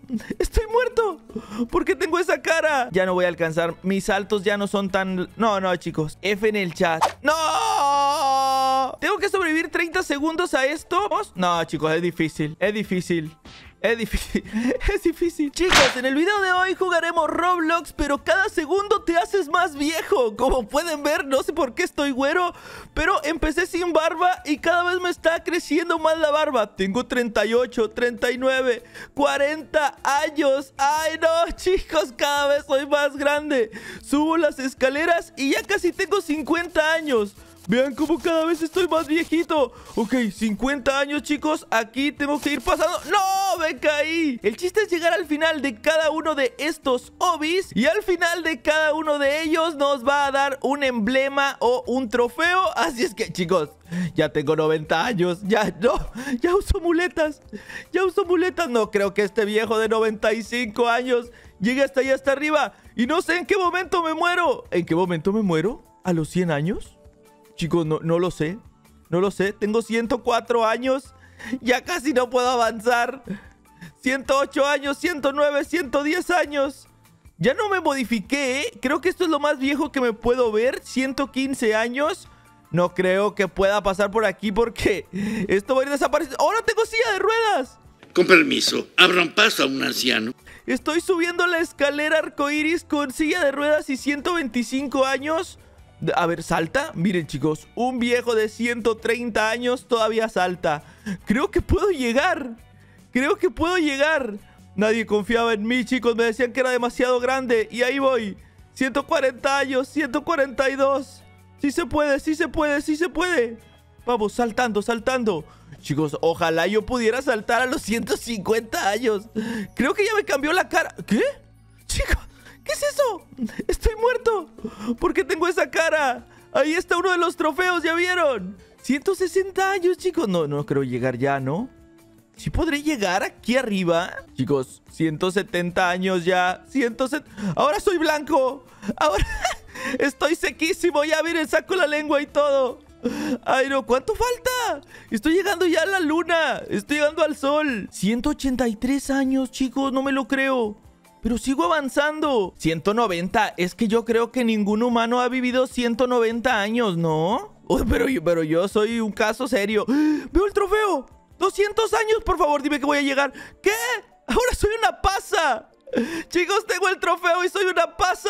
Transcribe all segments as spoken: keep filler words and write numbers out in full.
Estoy muerto. ¿Por qué tengo esa cara? Ya no voy a alcanzar. Mis saltos ya no son tan... No, no, chicos. F en el chat. ¡No! ¿Tengo que sobrevivir treinta segundos a esto? No, chicos, es difícil. Es difícil. Es difícil, es difícil. Chicos, en el video de hoy jugaremos Roblox, pero cada segundo te haces más viejo. Como pueden ver, no sé por qué estoy güero, pero empecé sin barba y cada vez me está creciendo más la barba. Tengo treinta y ocho, treinta y nueve, cuarenta años. Ay, no, chicos, cada vez soy más grande. Subo las escaleras y ya casi tengo cincuenta años. Vean cómo cada vez estoy más viejito. Ok, cincuenta años, chicos. Aquí tengo que ir pasando. ¡No! ¡Me caí! El chiste es llegar al final de cada uno de estos obis. Y al final de cada uno de ellos nos va a dar un emblema o un trofeo. Así es que, chicos, ya tengo noventa años. Ya, no. Ya uso muletas. Ya uso muletas. No creo que este viejo de noventa y cinco años llegue hasta allá, hasta arriba. Y no sé en qué momento me muero. ¿En qué momento me muero? ¿A los cien años? Chicos, no, no lo sé. No lo sé. Tengo ciento cuatro años. Ya casi no puedo avanzar. ciento ocho años, ciento nueve, ciento diez años. Ya no me modifiqué, ¿eh? Creo que esto es lo más viejo que me puedo ver. ciento quince años. No creo que pueda pasar por aquí porque esto va a ir desapareciendo. ¡Ahora tengo silla de ruedas! Con permiso, abran paso a un anciano. Estoy subiendo la escalera arcoiris con silla de ruedas y ciento veinticinco años. A ver, ¿salta? Miren, chicos, un viejo de ciento treinta años todavía salta. Creo que puedo llegar. Creo que puedo llegar. Nadie confiaba en mí, chicos. Me decían que era demasiado grande. Y ahí voy. ciento cuarenta años, ciento cuarenta y dos. Sí se puede, sí se puede, sí se puede. Vamos, saltando, saltando. Chicos, ojalá yo pudiera saltar a los ciento cincuenta años. Creo que ya me cambió la cara. ¿Qué? Chicos, ¿qué es eso? Estoy muerto. ¿Por qué tengo esa cara? Ahí está uno de los trofeos, ¿ya vieron? ciento sesenta años, chicos. No, no creo llegar ya, ¿no? ¿Sí podré llegar aquí arriba? Chicos, ciento setenta años ya. ciento setenta. Ahora soy blanco. Ahora estoy sequísimo. Ya, miren, saco la lengua y todo. Ay, no, ¿cuánto falta? Estoy llegando ya a la luna. Estoy llegando al sol. ciento ochenta y tres años, chicos. No me lo creo. Pero sigo avanzando. ciento noventa. Es que yo creo que ningún humano ha vivido ciento noventa años, ¿no? Oh, pero, pero yo soy un caso serio. ¡Veo el trofeo! doscientos años, por favor, dime que voy a llegar. ¿Qué? Ahora soy una pasa. Chicos, tengo el trofeo y soy una pasa.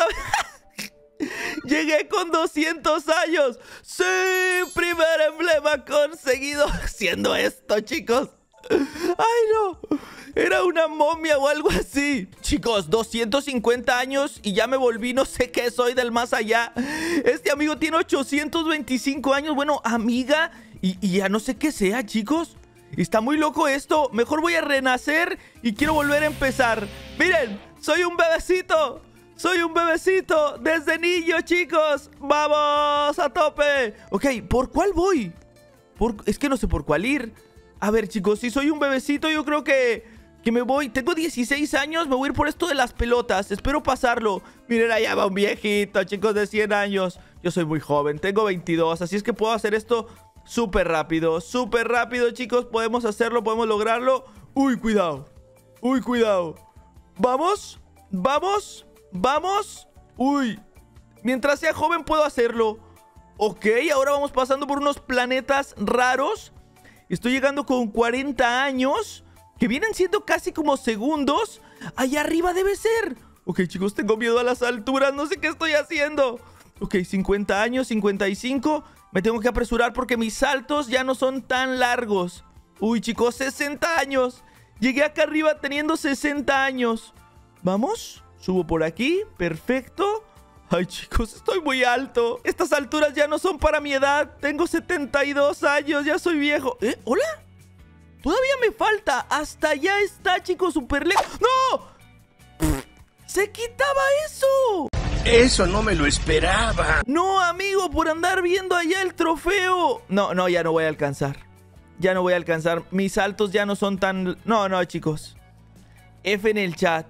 Llegué con doscientos años. Sí, primer emblema conseguido. Haciendo esto, chicos. Ay, no. Era una momia o algo así. Chicos, doscientos cincuenta años y ya me volví, no sé qué soy del más allá. Este amigo tiene ochocientos veinticinco años. Bueno, amiga. Y, y ya no sé qué sea, chicos. Está muy loco esto. Mejor voy a renacer y quiero volver a empezar. Miren, soy un bebecito. Soy un bebecito desde niño, chicos. ¡Vamos a tope! Ok, ¿por cuál voy? Por... Es que no sé por cuál ir. A ver, chicos, si soy un bebecito, yo creo que... Que me voy... Tengo dieciséis años, me voy a ir por esto de las pelotas. Espero pasarlo. Miren, allá va un viejito, chicos, de cien años. Yo soy muy joven, tengo veintidós. Así es que puedo hacer esto súper rápido. Súper rápido, chicos. Podemos hacerlo, podemos lograrlo. Uy, cuidado. Uy, cuidado. ¿Vamos? ¿Vamos? ¿Vamos? Uy. Mientras sea joven puedo hacerlo. Ok, ahora vamos pasando por unos planetas raros. Estoy llegando con cuarenta años, que vienen siendo casi como segundos. Allá arriba debe ser. Ok, chicos, tengo miedo a las alturas. No sé qué estoy haciendo. Ok, cincuenta años, cincuenta y cinco. Me tengo que apresurar porque mis saltos ya no son tan largos. Uy, chicos, sesenta años. Llegué acá arriba teniendo sesenta años. ¿Vamos? Subo por aquí. Perfecto. Ay, chicos, estoy muy alto. Estas alturas ya no son para mi edad. Tengo setenta y dos años, ya soy viejo. ¿Eh? ¿Hola? Todavía me falta. Hasta allá está, chicos, súper lejos. ¡No! Pff, ¡se quitaba eso! Eso no me lo esperaba. No, amigo, por andar viendo allá el trofeo. No, no, ya no voy a alcanzar. Ya no voy a alcanzar. Mis saltos ya no son tan... No, no, chicos. F en el chat.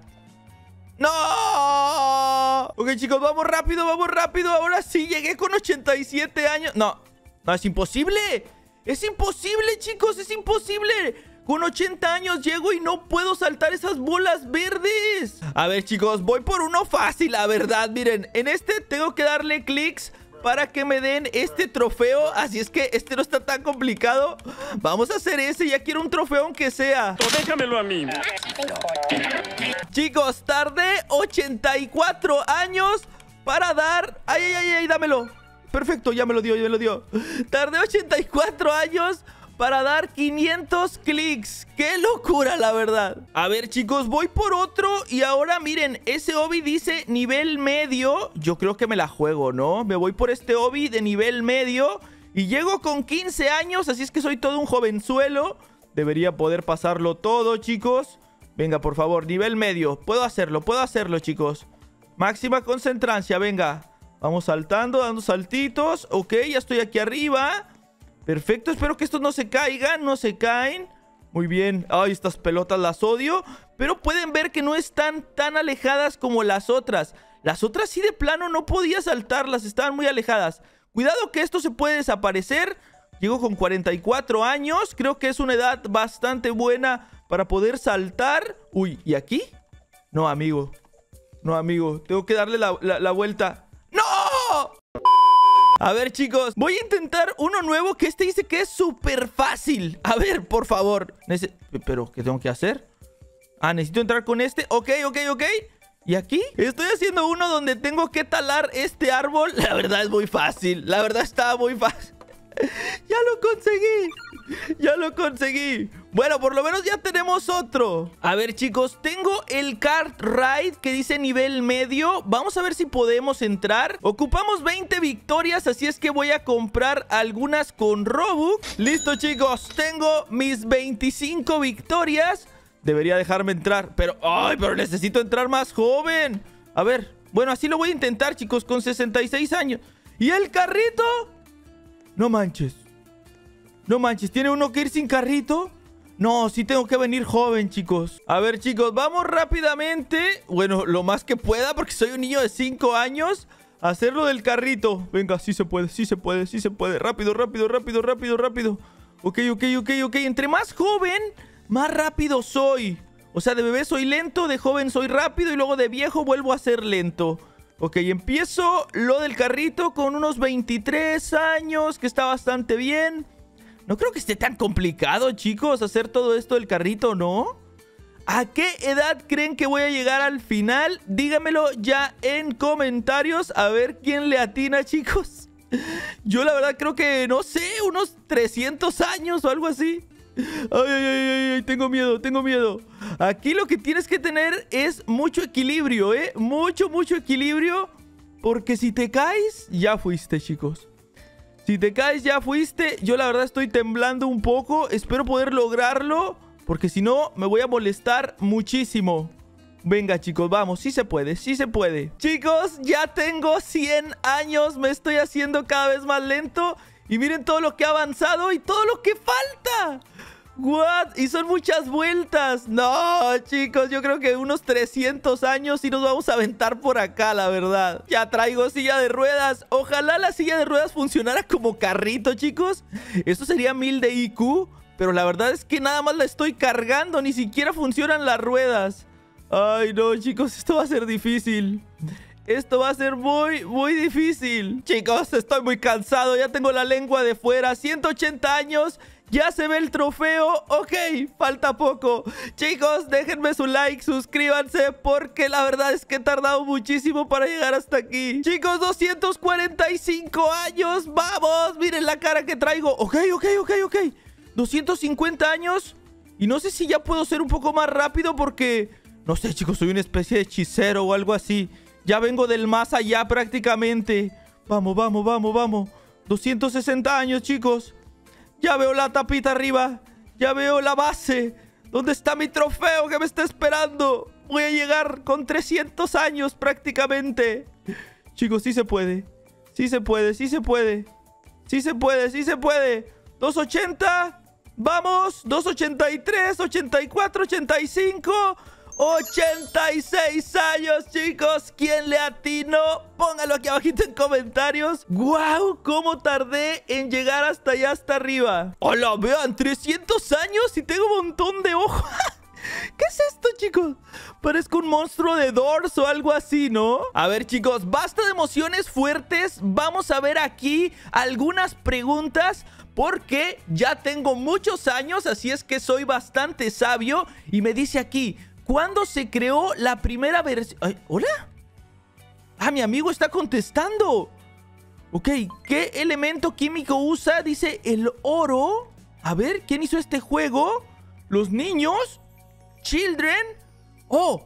¡No! Ok, chicos, vamos rápido, vamos rápido. Ahora sí, llegué con ochenta y siete años. No, no, es imposible. Es imposible, chicos, es imposible. Con ochenta años llego y no puedo saltar esas bolas verdes. A ver, chicos, voy por uno fácil, la verdad. Miren, en este tengo que darle clics para que me den este trofeo. Así es que este no está tan complicado. Vamos a hacer ese. Ya quiero un trofeo aunque sea. Déjamelo a mí. Chicos, tardé ochenta y cuatro años para dar... Ay, ay, ay, ay, dámelo. Perfecto, ya me lo dio, ya me lo dio. Tardé ochenta y cuatro años para dar quinientos clics. ¡Qué locura, la verdad! A ver, chicos, voy por otro. Y ahora, miren, ese obby dice nivel medio. Yo creo que me la juego, ¿no? Me voy por este obby de nivel medio. Y llego con quince años, así es que soy todo un jovenzuelo. Debería poder pasarlo todo, chicos. Venga, por favor, nivel medio. Puedo hacerlo, puedo hacerlo, chicos. Máxima concentrancia, venga. Vamos saltando, dando saltitos. Ok, ya estoy aquí arriba. Perfecto, espero que estos no se caigan, no se caen. Muy bien. Ay, estas pelotas las odio. Pero pueden ver que no están tan alejadas como las otras. Las otras sí de plano no podía saltarlas, estaban muy alejadas. Cuidado que esto se puede desaparecer. Llego con cuarenta y cuatro años. Creo que es una edad bastante buena para poder saltar. Uy, ¿y aquí? No, amigo. No, amigo. Tengo que darle la, la, la vuelta. ¡No! A ver, chicos, voy a intentar uno nuevo que este dice que es súper fácil. A ver, por favor. Nece ¿Pero qué tengo que hacer? Ah, necesito entrar con este. Ok, ok, ok. ¿Y aquí? Estoy haciendo uno donde tengo que talar este árbol. La verdad es muy fácil. La verdad estaba muy fácil. ¡Ya lo conseguí! ¡Ya lo conseguí! Bueno, por lo menos ya tenemos otro. A ver, chicos, tengo el kart ride que dice nivel medio. Vamos a ver si podemos entrar. Ocupamos veinte victorias, así es que voy a comprar algunas con Robux. Listo, chicos, tengo mis veinticinco victorias. Debería dejarme entrar, pero... ¡ay! Pero necesito entrar más joven. A ver, bueno, así lo voy a intentar, chicos, con sesenta y seis años. ¿Y el carrito? No manches. No manches, ¿tiene uno que ir sin carrito? No, sí tengo que venir joven, chicos. A ver, chicos, vamos rápidamente. Bueno, lo más que pueda, porque soy un niño de cinco años. A hacerlo del carrito. Venga, sí se puede, sí se puede, sí se puede. Rápido, rápido, rápido, rápido, rápido. Ok, ok, ok, ok. Entre más joven, más rápido soy. O sea, de bebé soy lento, de joven soy rápido y luego de viejo vuelvo a ser lento. Ok, empiezo lo del carrito con unos veintitrés años, que está bastante bien. No creo que esté tan complicado, chicos, hacer todo esto del carrito, ¿no? ¿A qué edad creen que voy a llegar al final? Dígamelo ya en comentarios, a ver quién le atina, chicos. Yo la verdad creo que, no sé, unos trescientos años o algo así. Ay, ay, ay, ay, tengo miedo, tengo miedo. Aquí lo que tienes que tener es mucho equilibrio, ¿eh? Mucho, mucho equilibrio. Porque si te caes, ya fuiste, chicos. Si te caes, ya fuiste. Yo la verdad estoy temblando un poco. Espero poder lograrlo, porque si no, me voy a molestar muchísimo. Venga, chicos, vamos. Sí se puede, sí se puede. Chicos, ya tengo cien años. Me estoy haciendo cada vez más lento. Y miren todo lo que ha avanzado y todo lo que falta. ¿What? Y son muchas vueltas. No, chicos, yo creo que unos trescientos años y nos vamos a aventar por acá, la verdad. Ya traigo silla de ruedas. Ojalá la silla de ruedas funcionara como carrito, chicos. Esto sería mil de I Q. Pero la verdad es que nada más la estoy cargando. Ni siquiera funcionan las ruedas. Ay, no, chicos, esto va a ser difícil. Esto va a ser muy, muy difícil. Chicos, estoy muy cansado. Ya tengo la lengua de fuera. ciento ochenta años. Ya se ve el trofeo. Ok, falta poco. Chicos, déjenme su like, suscríbanse, porque la verdad es que he tardado muchísimo para llegar hasta aquí. Chicos, doscientos cuarenta y cinco años. ¡Vamos! Miren la cara que traigo. Ok, ok, ok, ok. doscientos cincuenta años. Y no sé si ya puedo ser un poco más rápido porque... no sé, chicos, soy una especie de hechicero o algo así. Ya vengo del más allá prácticamente. Vamos, vamos, vamos, vamos. doscientos sesenta años, chicos. Ya veo la tapita arriba. Ya veo la base. ¿Dónde está mi trofeo que me está esperando? Voy a llegar con trescientos años prácticamente. Chicos, sí se puede. Sí se puede, sí se puede. Sí se puede, sí se puede. doscientos ochenta. Vamos. doscientos ochenta y tres, ochenta y cuatro, ochenta y cinco. ochenta y seis años, chicos. ¿Quién le atinó? Póngalo aquí abajito en comentarios. ¡Guau! ¿Cómo tardé en llegar hasta allá, hasta arriba? ¡Hola! Vean, trescientos años y tengo un montón de ojos. ¿Qué es esto, chicos? Parezco un monstruo de Doors o algo así, ¿no? A ver, chicos, basta de emociones fuertes. Vamos a ver aquí algunas preguntas, porque ya tengo muchos años, así es que soy bastante sabio. Y me dice aquí, ¿cuándo se creó la primera versión? ¿Hola? Ah, mi amigo está contestando. Ok, ¿qué elemento químico usa? Dice el oro. A ver, ¿quién hizo este juego? ¿Los niños? ¿Children? Oh,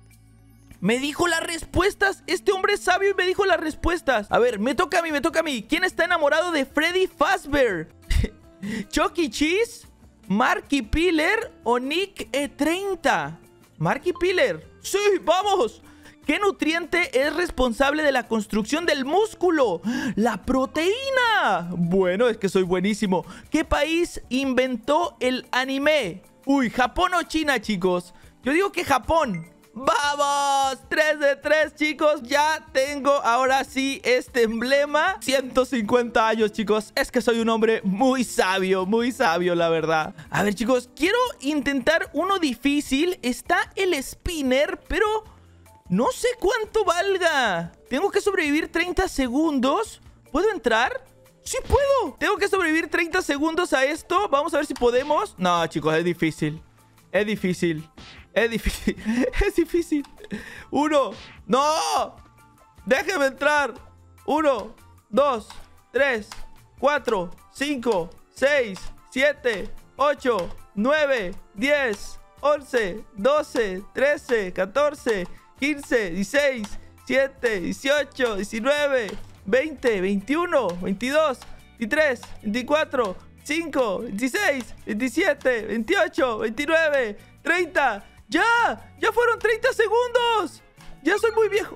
me dijo las respuestas. Este hombre es sabio y me dijo las respuestas. A ver, me toca a mí, me toca a mí. ¿Quién está enamorado de Freddy Fazbear? ¿Chuck E. Cheese? ¿Marky Piller o Nick E treinta? ¿Marky Piller? ¡Sí, vamos! ¿Qué nutriente es responsable de la construcción del músculo? ¡La proteína! Bueno, es que soy buenísimo. ¿Qué país inventó el anime? Uy, ¿Japón o China, chicos? Yo digo que Japón. ¡Vamos! tres de tres, chicos. Ya tengo ahora sí este emblema. ciento cincuenta años, chicos. Es que soy un hombre muy sabio, muy sabio, la verdad. A ver, chicos, quiero intentar uno difícil. Está el spinner, pero no sé cuánto valga. Tengo que sobrevivir treinta segundos. ¿Puedo entrar? ¡Sí puedo! Tengo que sobrevivir treinta segundos a esto. Vamos a ver si podemos. No, chicos, es difícil. Es difícil. Es difícil. Es difícil. Uno. ¡No! ¡Déjeme entrar! Uno, dos, tres, cuatro, cinco, seis, siete, ocho, nueve, diez, once, doce, trece, catorce, quince, dieciséis, diecisiete, dieciocho, diecinueve, veinte, veintiuno, veintidós, veintitrés, veinticuatro, veinticinco, veintiséis, veintisiete, veintiocho, veintinueve, treinta. ¡Ya! ¡Ya fueron treinta segundos! ¡Ya soy muy viejo!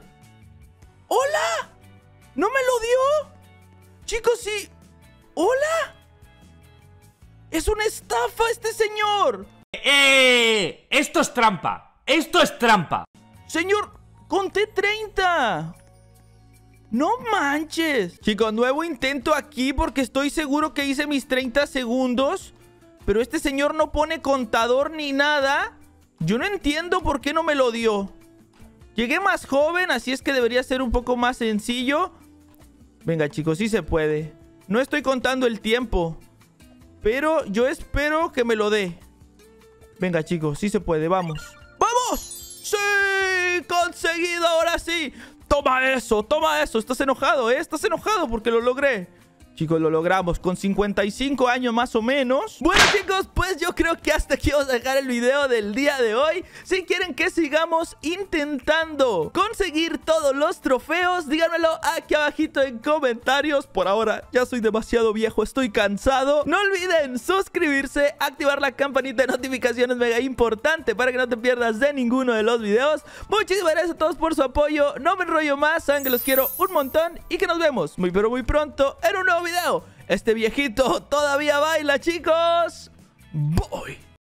¡Hola! ¿No me lo dio? Chicos, sí. ¡Hola! ¡Es una estafa este señor! ¡Eh! Esto es trampa. Esto es trampa. Señor, conté treinta. No manches. Chicos, nuevo intento aquí porque estoy seguro que hice mis treinta segundos. Pero este señor no pone contador ni nada. Yo no entiendo por qué no me lo dio. Llegué más joven, así es que debería ser un poco más sencillo. Venga, chicos, sí se puede. No estoy contando el tiempo, pero yo espero que me lo dé. Venga, chicos, sí se puede, vamos. ¡Vamos! ¡Sí! ¡Conseguido! Ahora sí. Toma eso, toma eso. Estás enojado, ¿eh? Estás enojado porque lo logré. Chicos, lo logramos con cincuenta y cinco años más o menos. Bueno, chicos, pues yo creo que hasta aquí vamos a dejar el video del día de hoy. Si quieren que sigamos intentando conseguir todos los trofeos, díganmelo aquí abajito en comentarios. Por ahora ya soy demasiado viejo, estoy cansado. No olviden suscribirse, activar la campanita de notificaciones, mega importante, para que no te pierdas de ninguno de los videos. Muchísimas gracias a todos por su apoyo. No me enrollo más, saben que los quiero un montón y que nos vemos muy pero muy pronto en un nuevo video. Este viejito todavía baila, chicos. Voy.